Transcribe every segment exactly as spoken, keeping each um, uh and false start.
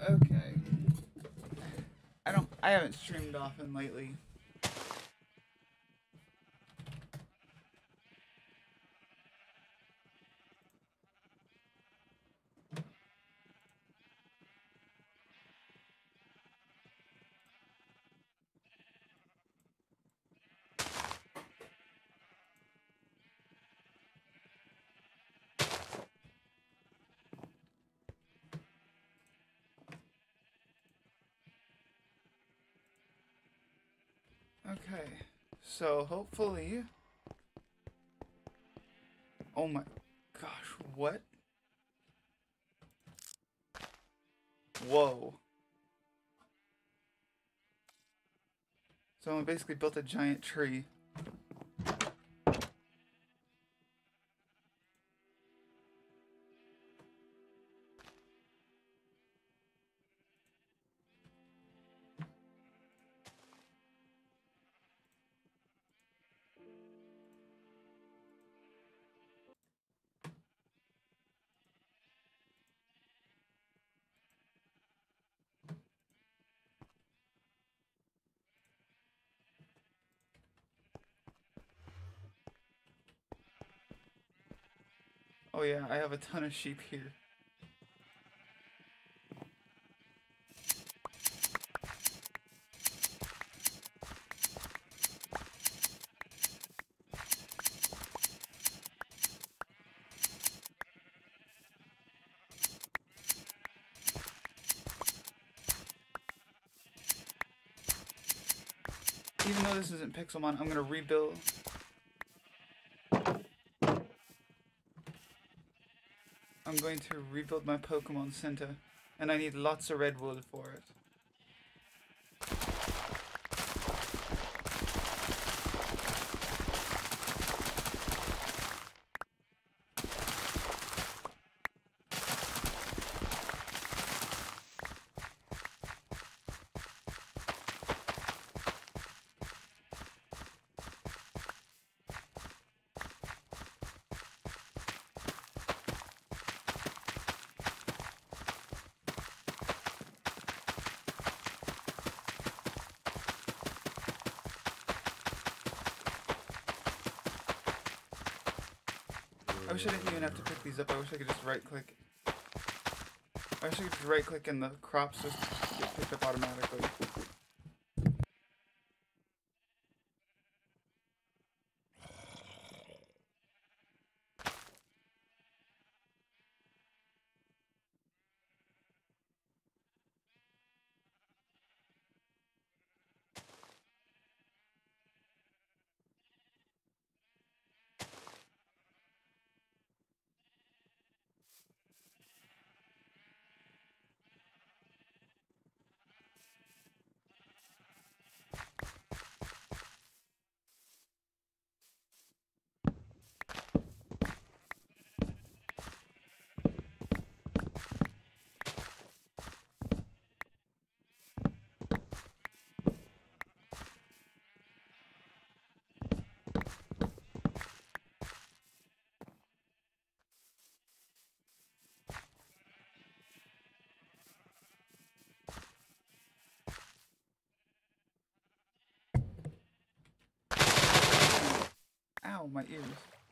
Okay. I don't. I haven't streamed often lately. Okay. So hopefully. Oh my gosh! What? Whoa. Someone basically built a giant tree. Oh yeah, I have a ton of sheep here. Even though this isn't Pixelmon, I'm gonna rebuild. I'm going to rebuild my Pokemon Center, and I need lots of redwood for it. I wish I didn't even have to pick these up. I wish I could just right click. I wish I could just right click and the crops just get picked up automatically. Ow, my ears.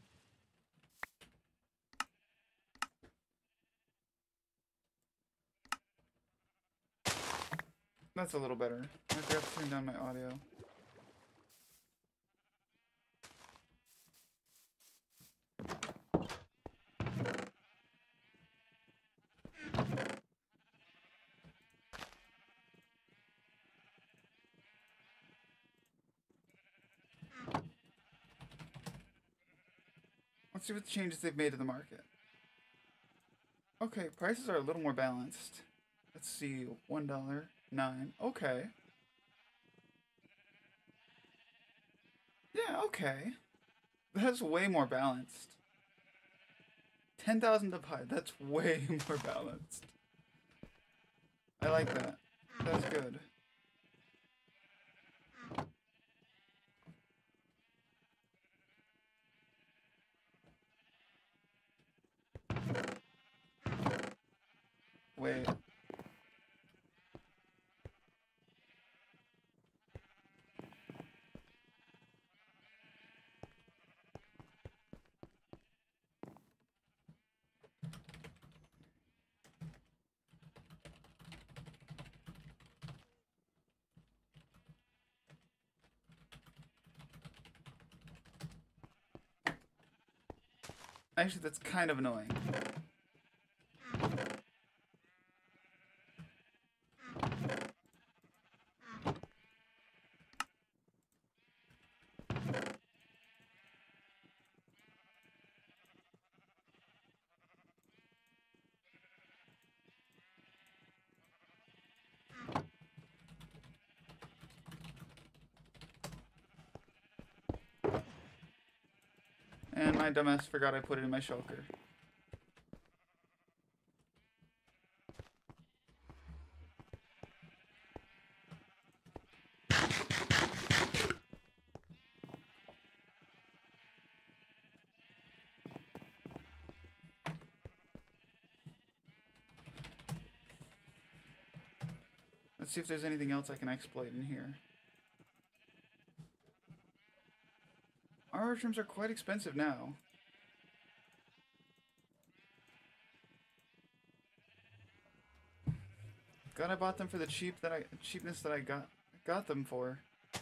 That's a little better. I forgot to turn down my audio. Let's see what the changes they've made to the market. Okay, prices are a little more balanced. Let's see, one dollar, nine. Okay. Yeah, okay. That's way more balanced. ten thousand divide, that's way more balanced. I like that. That's good. Wait. Actually, that's kind of annoying. And my dumbass forgot I put it in my shulker. Let's see if there's anything else I can exploit in here. Armor trims are quite expensive now. God, I bought them for the cheap that I cheapness that I got got them for.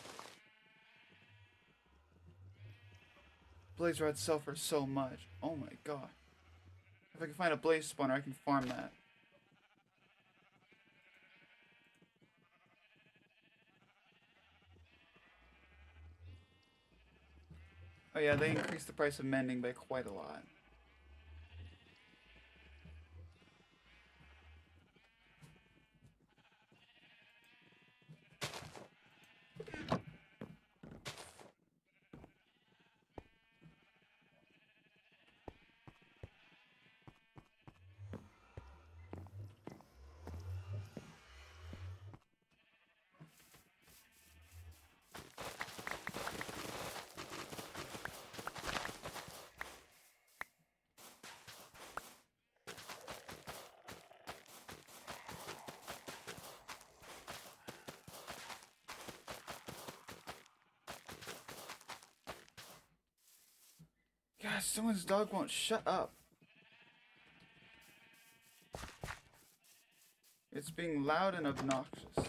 Blaze rods sell for so much. Oh my god. If I can find a blaze spawner, I can farm that. Oh yeah, they increased the price of mending by quite a lot. Gosh, someone's dog won't shut up. It's being loud and obnoxious.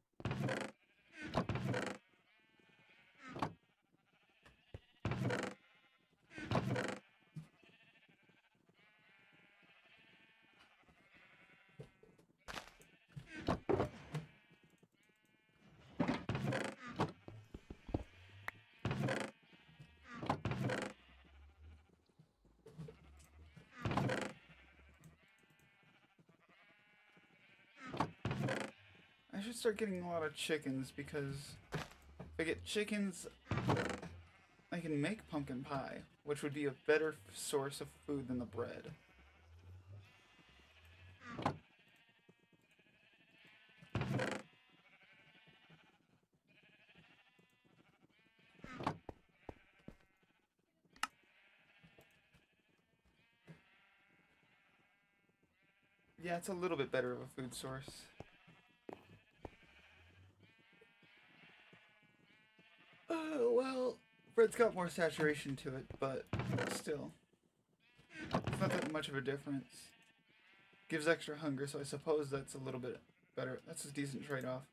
I should start getting a lot of chickens because if I get chickens, I can make pumpkin pie, which would be a better source of food than the bread. Yeah, it's a little bit better of a food source. Oh, well, bread's got more saturation to it, but still. It's not that much of a difference. Gives extra hunger, so I suppose that's a little bit better. That's a decent trade-off.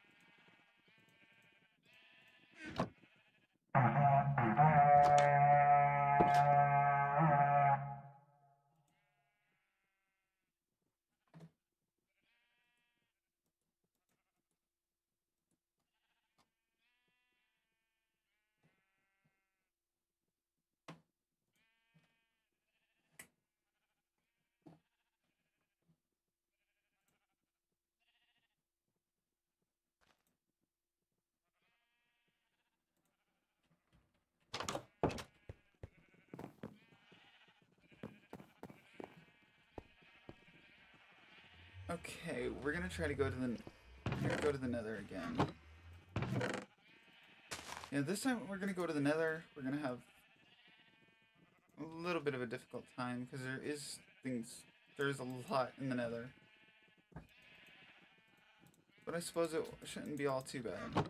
Okay, we're gonna try to go to the we're gonna go to the Nether again. Yeah, this time we're gonna go to the Nether. We're gonna have a little bit of a difficult time because there is things there's a lot in the Nether. But I suppose it shouldn't be all too bad.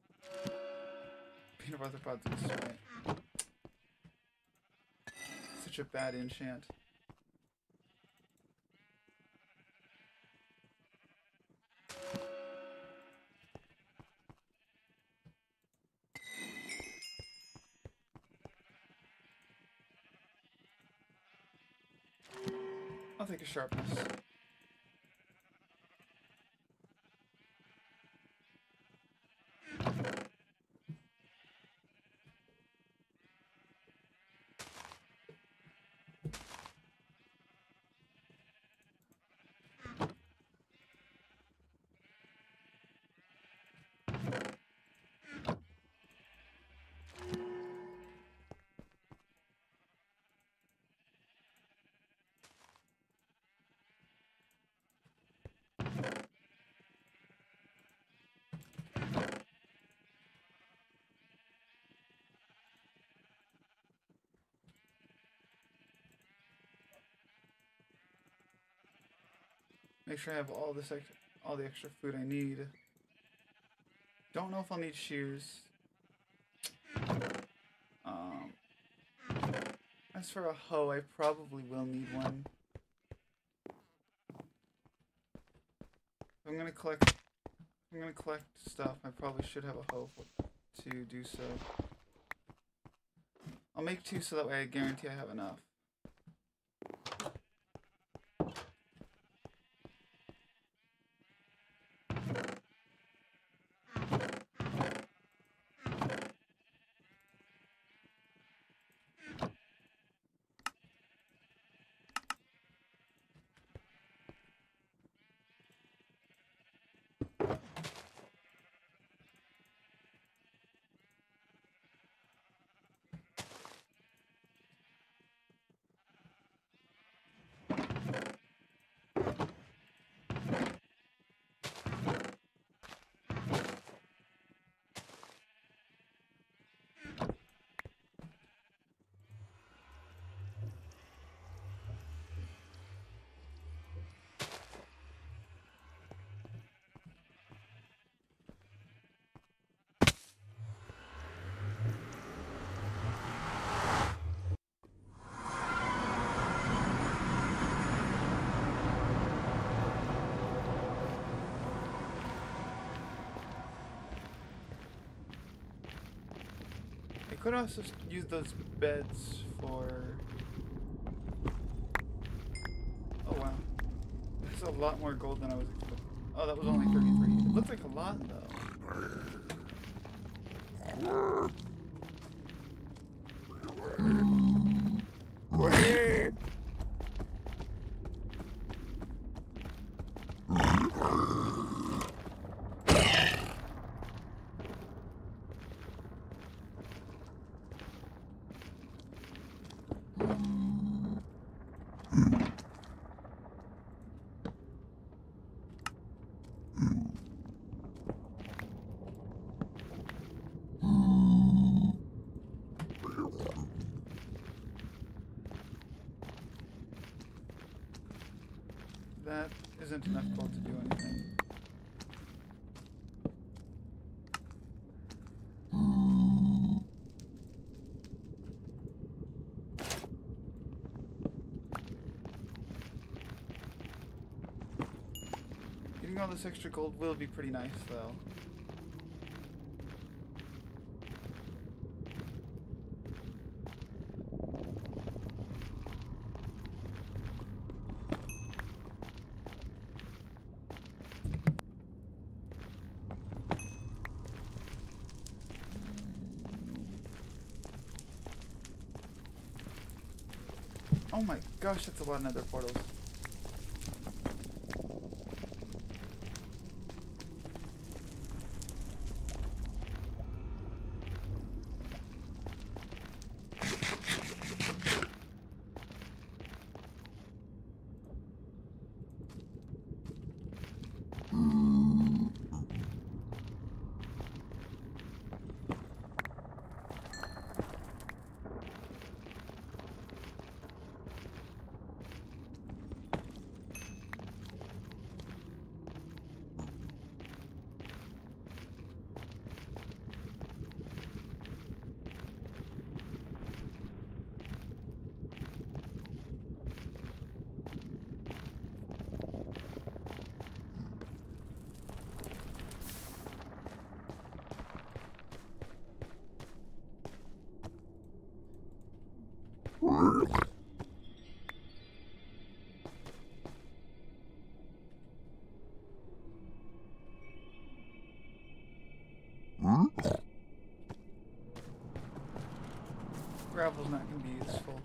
Peanut butter pods is right. Such such a bad enchant. I'll take a sharpness. Make sure I have all this extra, all the extra food I need. Don't know if I'll need shears. Um, as for a hoe, I probably will need one. If I'm gonna collect. If I'm gonna collect stuff, I probably should have a hoe to do so. I'll make two so that way I guarantee I have enough. I could also use those beds for... Oh wow. There's a lot more gold than I was expecting. Oh, that was only thirty-three. It looks like a lot though. That isn't enough gold to do anything. Getting all this extra gold will be pretty nice, though. Oh my gosh, that's a lot of nether portals. Gravel's not going to be useful.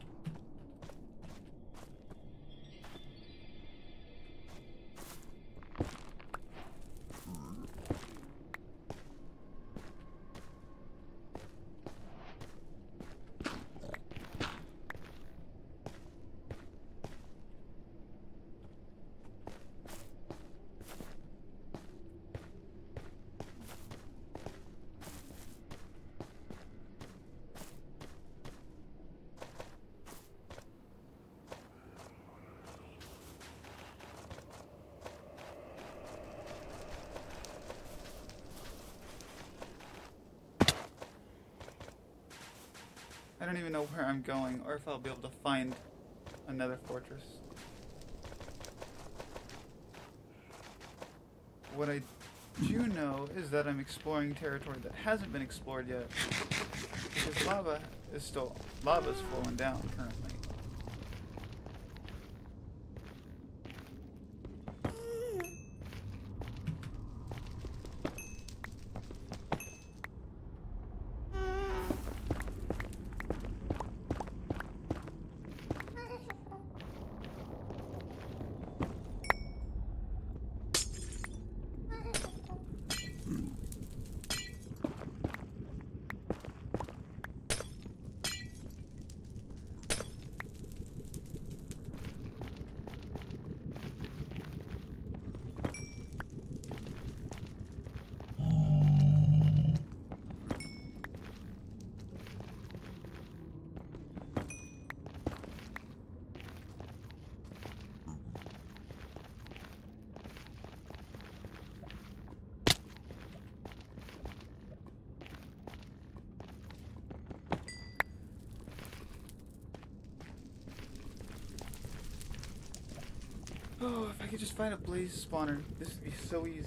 I don't even know where I'm going or if I'll be able to find another fortress. What I do know is that I'm exploring territory that hasn't been explored yet, because lava is still lava is flowing down currently. Oh, if I could just find a blaze spawner, this would be so easy.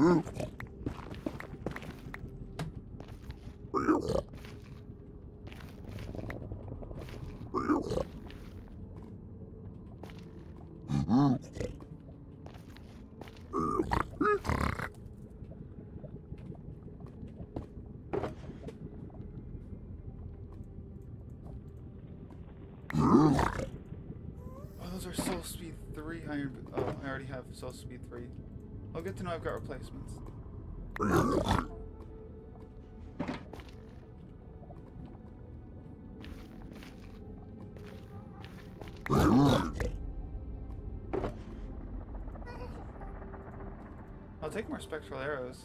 Those are Soul Speed three iron. Oh, I already have Soul Speed three. Well, good to know I've got replacements. I'll take more spectral arrows.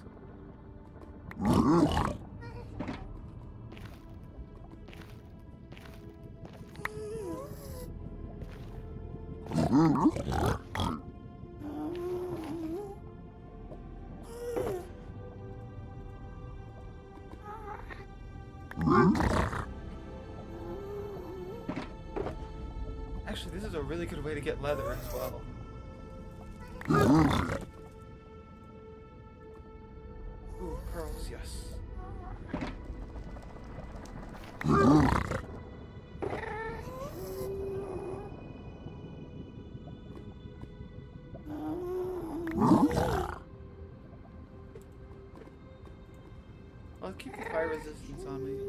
Actually, this is a really good way to get leather as well. Ooh, pearls, yes. I'll keep the fire resistance on me.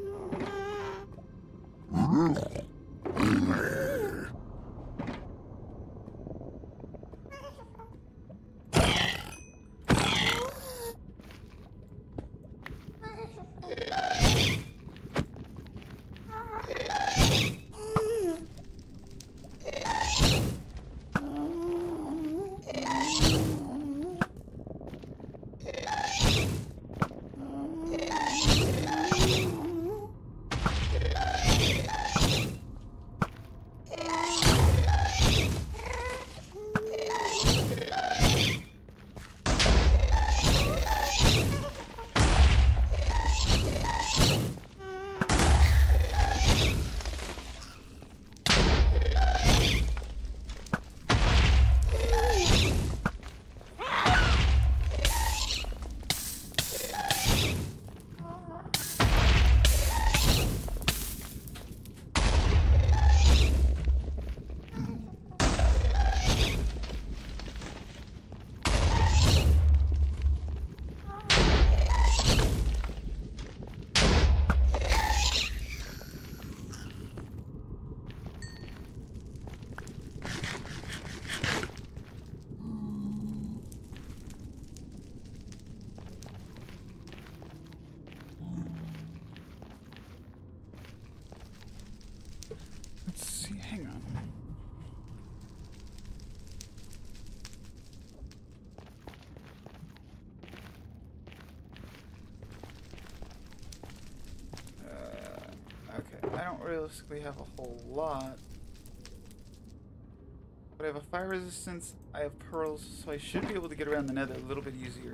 Hang on. Uh, okay, I don't realistically have a whole lot. But I have a fire resistance, I have pearls, so I should be able to get around the nether a little bit easier.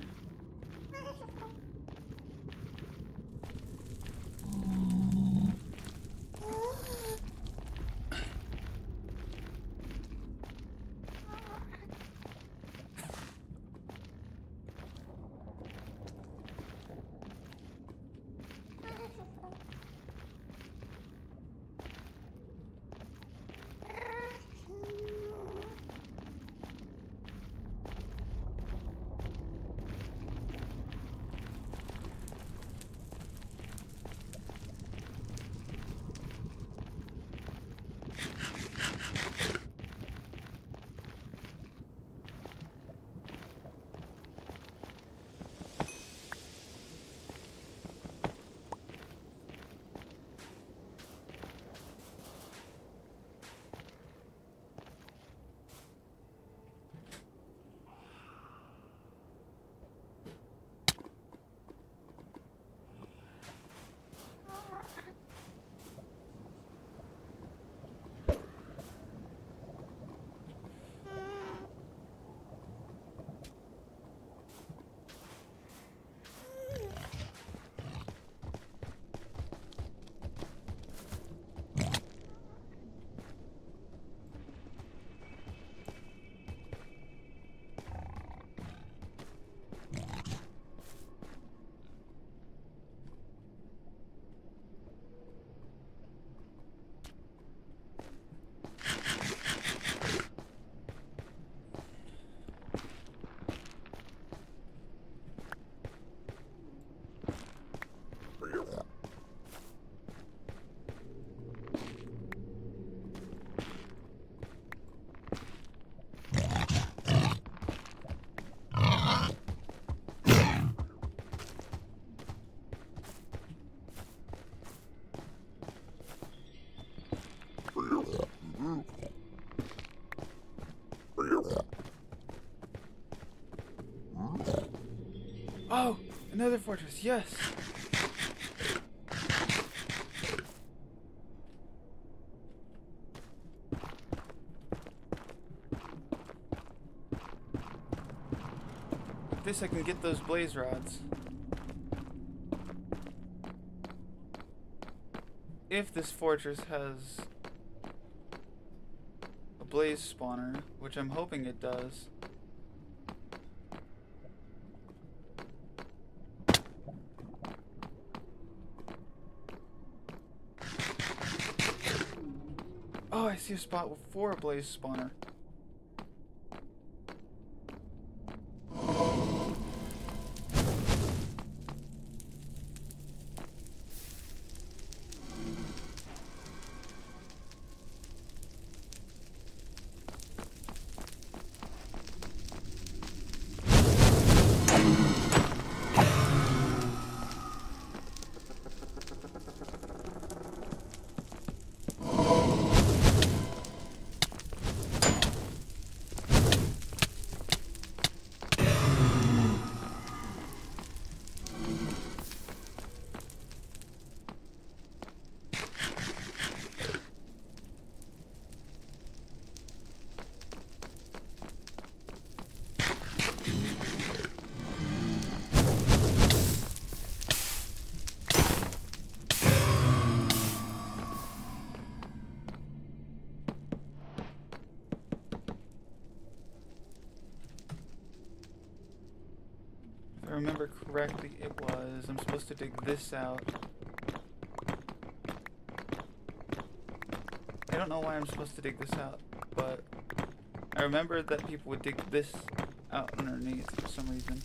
Another fortress, yes! With this I can get those blaze rods. If this fortress has a blaze spawner, which I'm hoping it does. Oh, I see a spot for a blaze spawner. If I remember correctly, it was, I'm supposed to dig this out. I don't know why I'm supposed to dig this out, but I remember that people would dig this out underneath for some reason.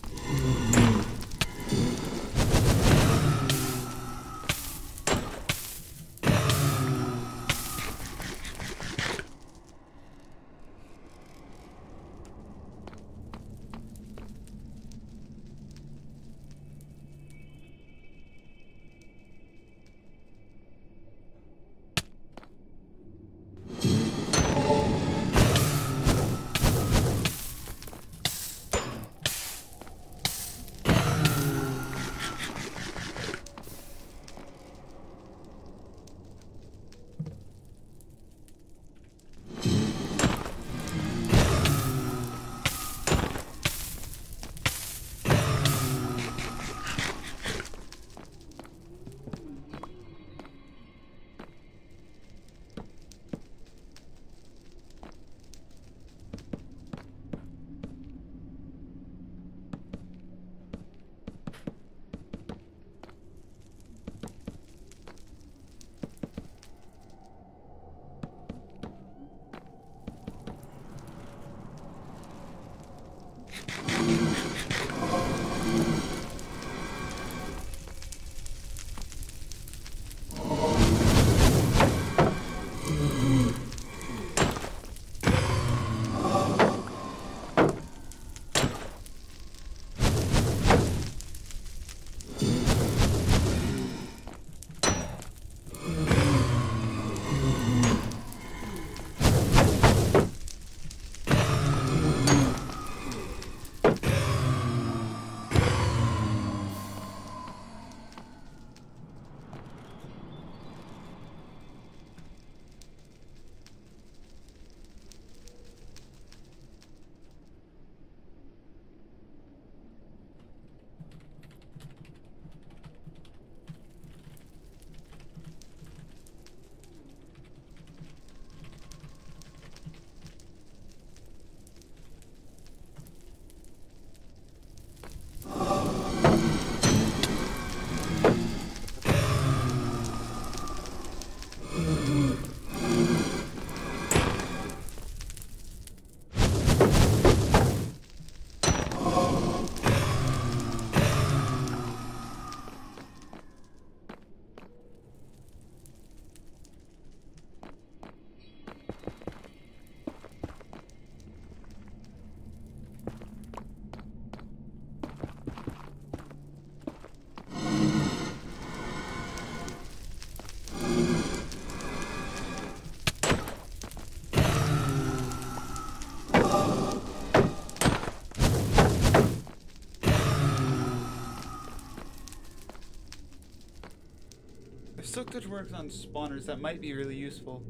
If Silk Touch works on spawners, that might be really useful.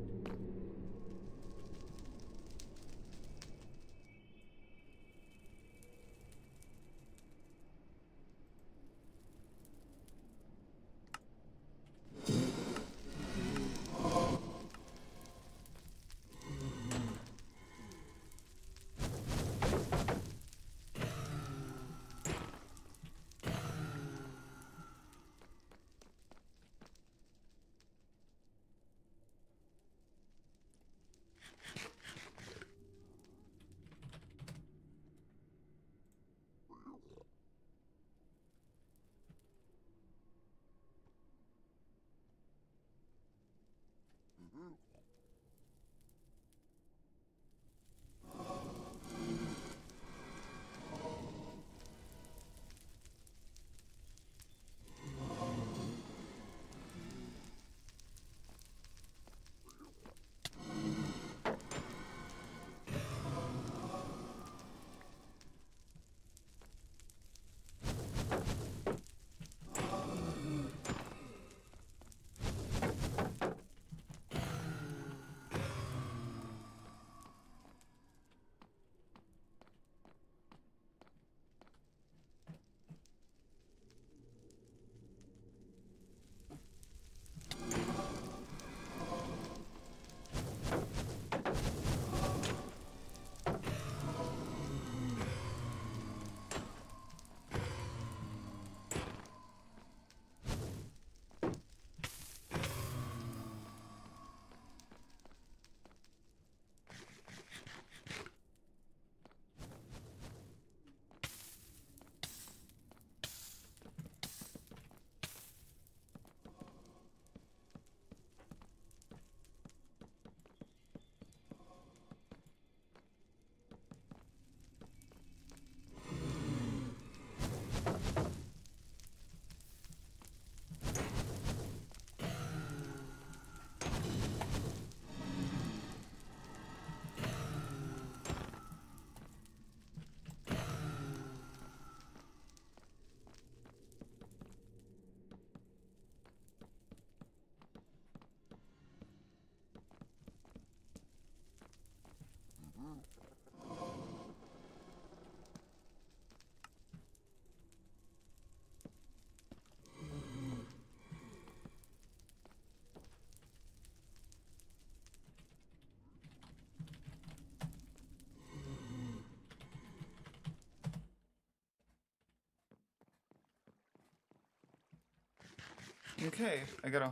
Okay, I gotta...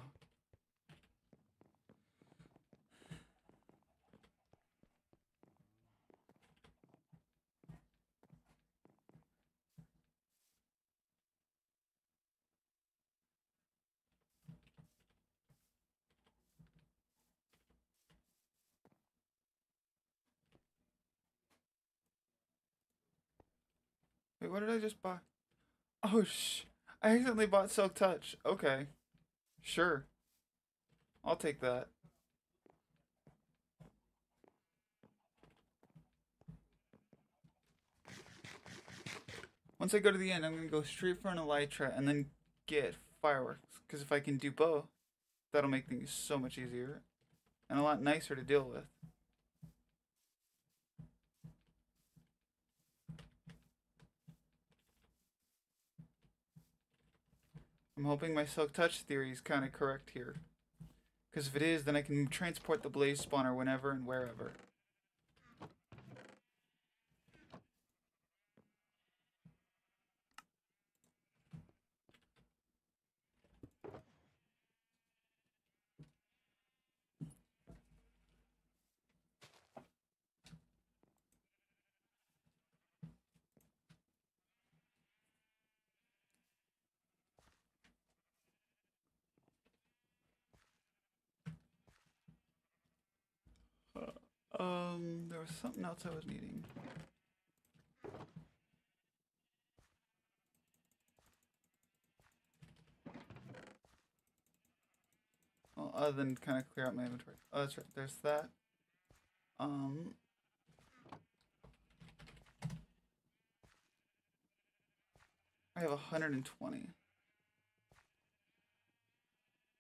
Wait, what did I just buy? Oh, sh... I accidentally bought Silk Touch. Okay. Sure. I'll take that. Once I go to the end, I'm gonna go straight for an Elytra and then get Fireworks. Because if I can do both, that'll make things so much easier. And a lot nicer to deal with. I'm hoping my Silk Touch theory is kind of correct here. Because if it is, then I can transport the Blaze Spawner whenever and wherever. Um, there was something else I was needing. Well, other than kind of clear out my inventory. Oh, that's right. There's that. Um, I have one hundred twenty.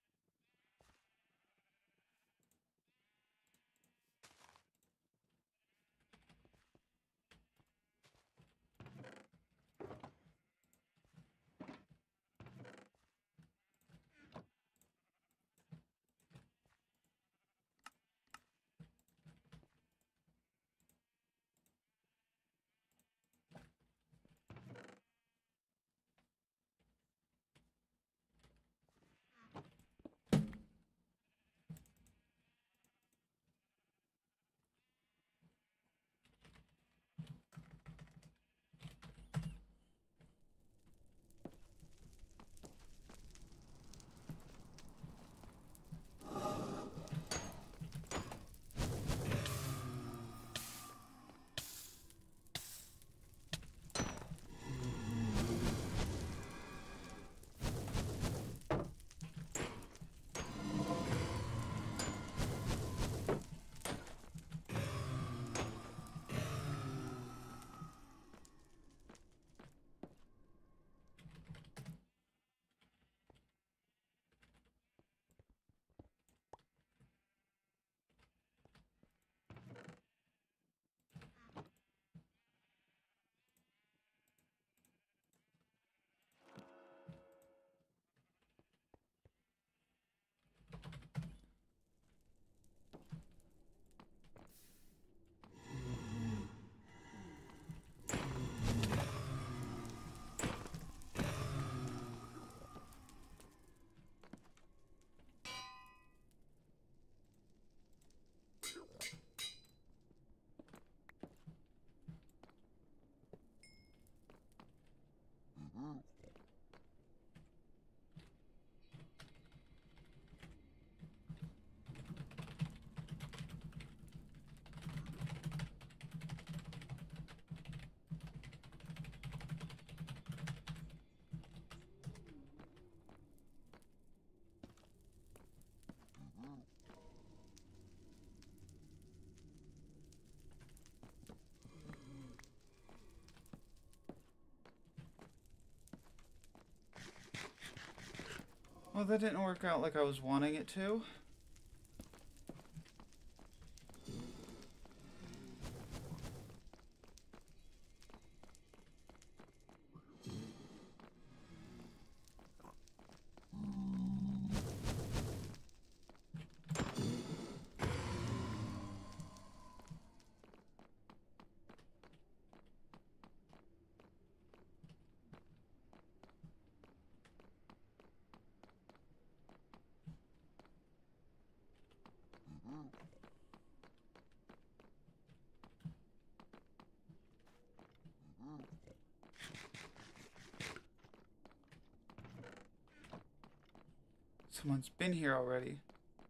Well, that didn't work out like I was wanting it to. Someone's been here already.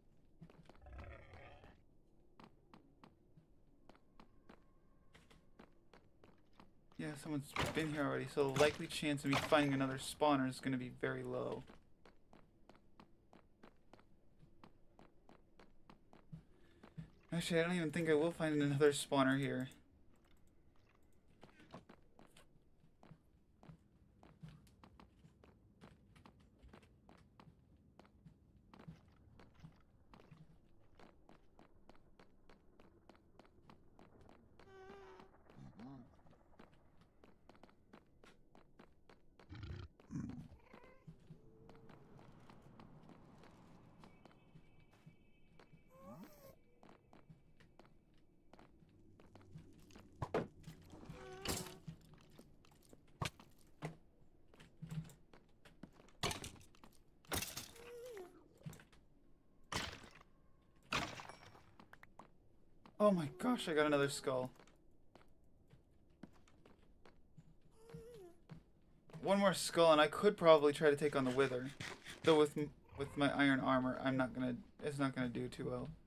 Yeah, someone's been here already, so the likely chance of me finding another spawner is going to be very low. Actually, I don't even think I will find another spawner here. Oh my gosh, I got another skull. One more skull and I could probably try to take on the Wither. Though with m with my iron armor, I'm not gonna, it's not gonna do too well.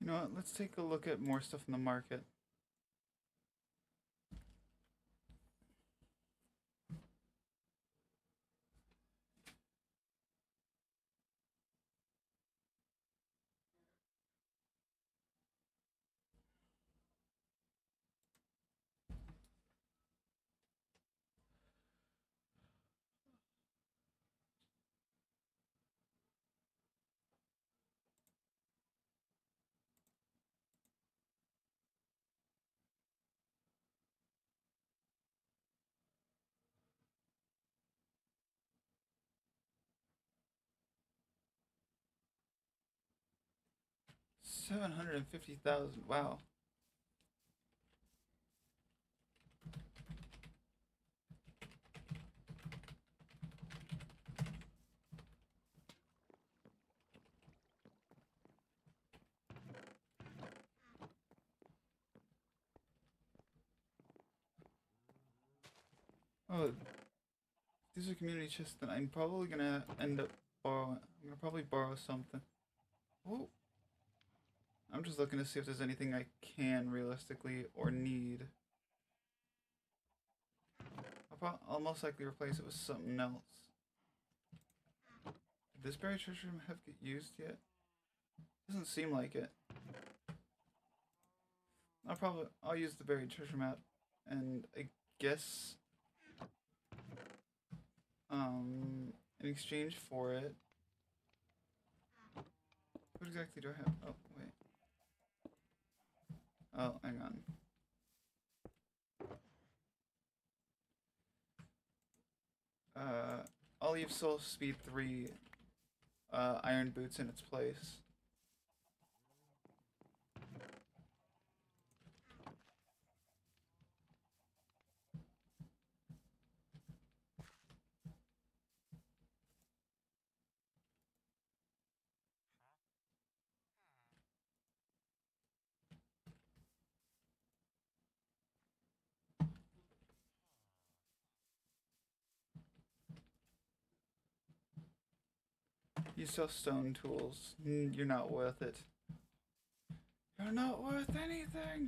You know what? Let's take a look at more stuff in the market. seven hundred fifty thousand. Wow. Oh, these are community chests that I'm probably gonna end up borrowing. I'm gonna probably borrow something. Oh, I'm just looking to see if there's anything I can realistically or need. I'll, pro I'll most likely replace it with something else. Did this buried treasure have get used yet? Doesn't seem like it. I'll probably I'll use the buried treasure map, and I guess um in exchange for it. What exactly do I have? Oh wait. Oh, hang on. Uh, I'll leave Soul Speed three uh, Iron Boots in its place. You sell stone tools. You're not worth it. You're not worth anything!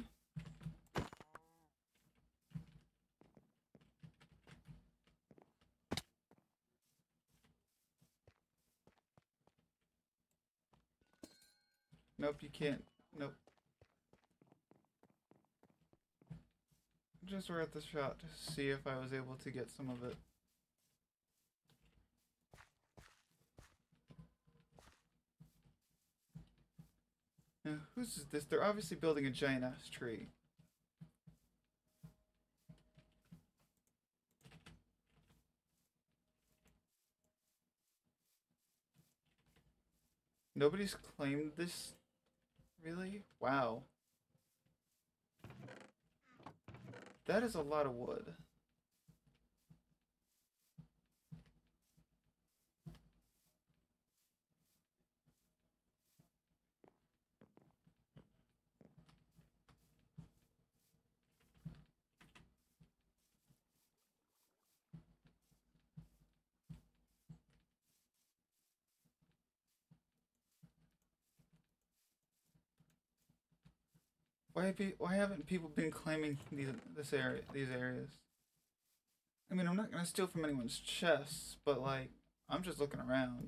Nope, you can't. Nope. Just worth the shot to see if I was able to get some of it. Now, whose is this? They're obviously building a giant ass tree. Nobody's claimed this? Really? Wow. That is a lot of wood. Why be, why haven't people been claiming these this area these areas? I mean, I'm not gonna steal from anyone's chests, but like, I'm just looking around.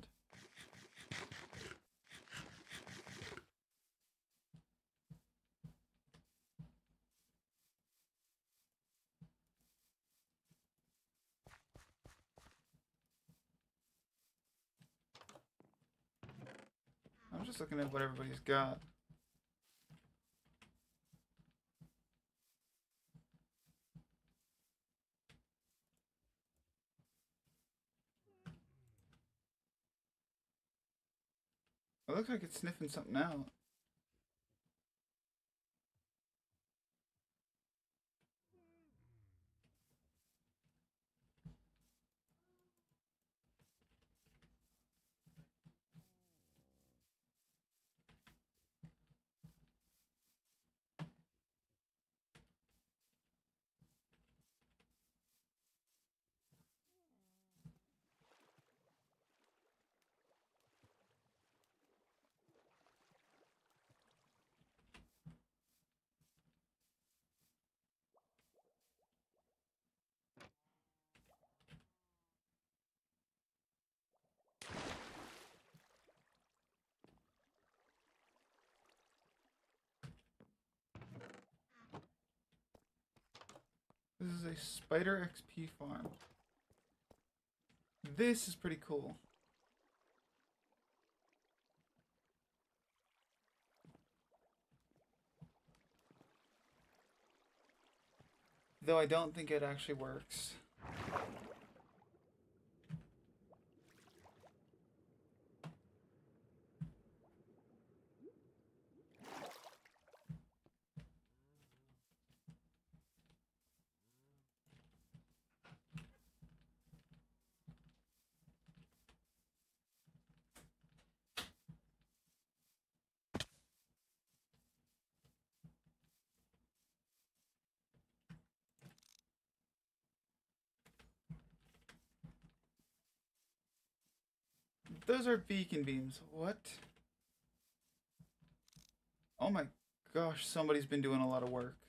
I'm just looking at what everybody's got. It looks like it's sniffing something out. This is a Spider X P farm. This is pretty cool. Though I don't think it actually works. Those are beacon beams. What? Oh my gosh, somebody's been doing a lot of work.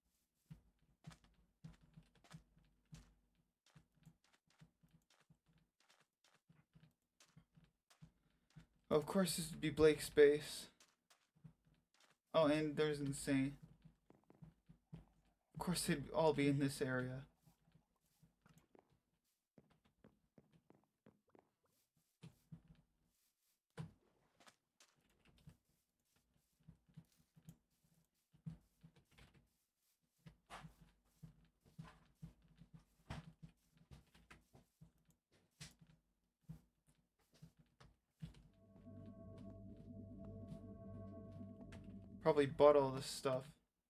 Of course, this would be Blake's base. Oh, and there's Insane. Of course, they'd all be in this area. Probably bought all this stuff.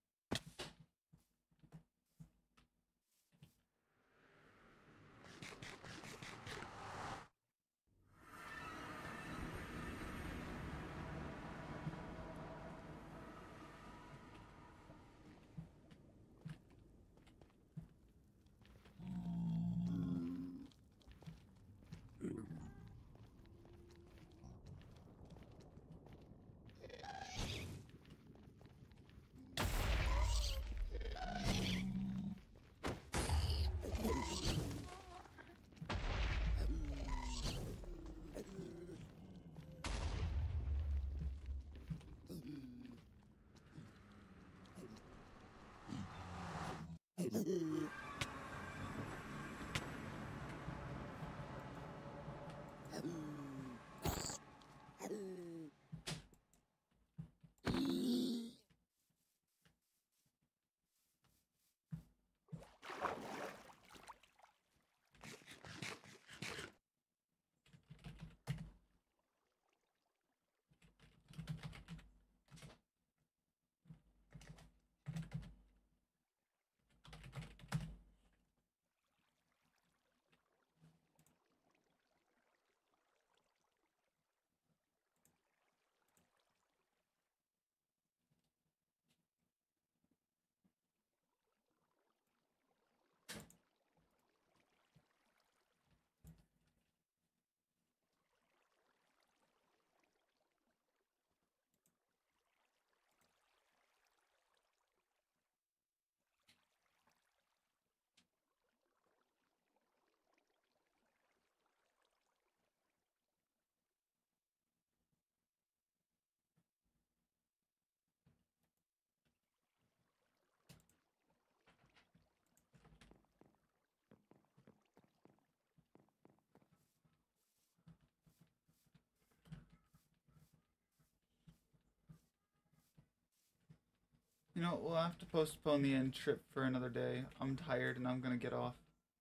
You know, we'll have to postpone the end trip for another day. I'm tired and I'm gonna get off.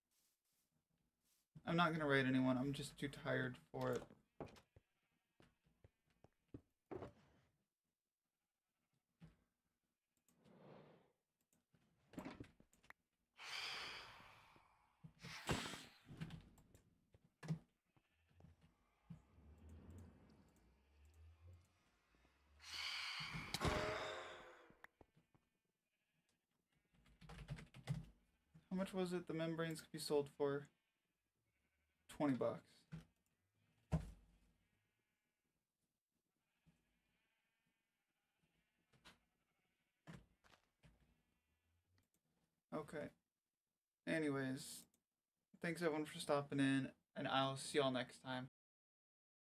I'm not gonna raid anyone, I'm just too tired for it. How much was it the membranes could be sold for? twenty bucks. Okay. Anyways, thanks everyone for stopping in, and I'll see y'all next time.